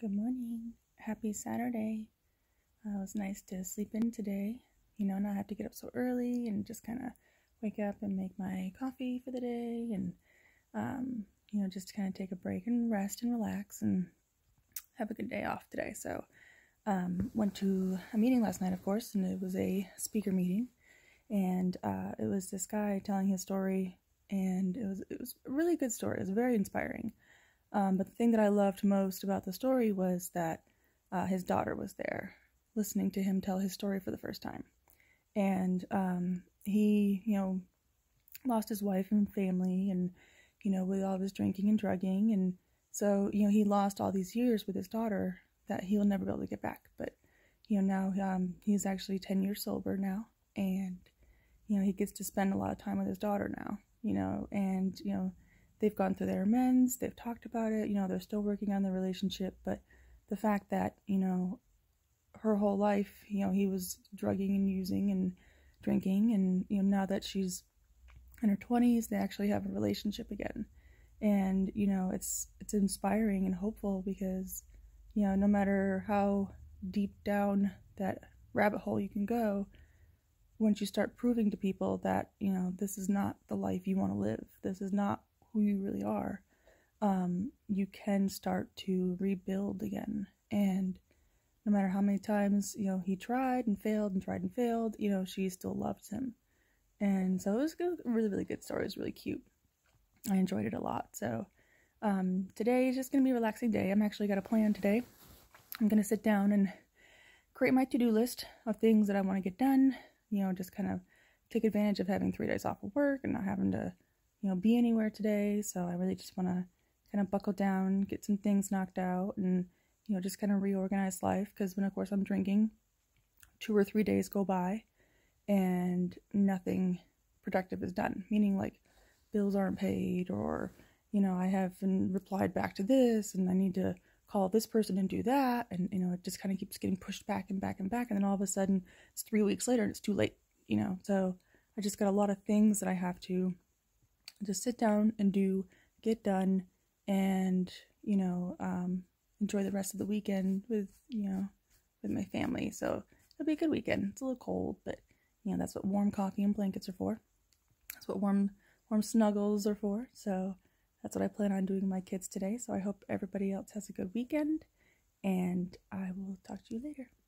Good morning. Happy Saturday. It was nice to sleep in today. Not have to get up so early and just kind of wake up and make my coffee for the day and, just kind of take a break and rest and relax and have a good day off today. So, went to a meeting last night, of course, and it was a speaker meeting. And it was this guy telling his story, and it was a really good story. It was very inspiring. But the thing that I loved most about the story was that his daughter was there listening to him tell his story for the first time. And he, lost his wife and family and, with all of his drinking and drugging. And so, he lost all these years with his daughter that he'll never be able to get back. But, now he's actually 10 years sober now. And, he gets to spend a lot of time with his daughter now, and, they've gone through their amends, they've talked about it, they're still working on their relationship, but the fact that, her whole life, he was drugging and using and drinking, and, now that she's in her 20s, they actually have a relationship again. And, it's inspiring and hopeful because, no matter how deep down that rabbit hole you can go, once you start proving to people that, this is not the life you want to live, this is not who you really are, you can start to rebuild again. And no matter how many times, he tried and failed and tried and failed, she still loves him. And so it was a really, really good story. It was really cute. I enjoyed it a lot. So today is just going to be a relaxing day. I'm actually got a plan today. I'm going to sit down and create my to-do list of things that I want to get done, just kind of take advantage of having 3 days off of work and not having to be anywhere today. So I really just want to kind of buckle down, get some things knocked out, and, just kind of reorganize life. Because when, of course, I'm drinking, 2 or 3 days go by and nothing productive is done. Meaning, like, bills aren't paid, or, I haven't replied back to this, and I need to call this person and do that. And, it just kind of keeps getting pushed back and back and back. And then all of a sudden, it's 3 weeks later and it's too late, So I just got a lot of things that I have to just sit down and get done, and, enjoy the rest of the weekend with my family. So it'll be a good weekend. It's a little cold, but, that's what warm coffee and blankets are for. That's what warm snuggles are for. So that's what I plan on doing with my kids today. So I hope everybody else has a good weekend, and I will talk to you later.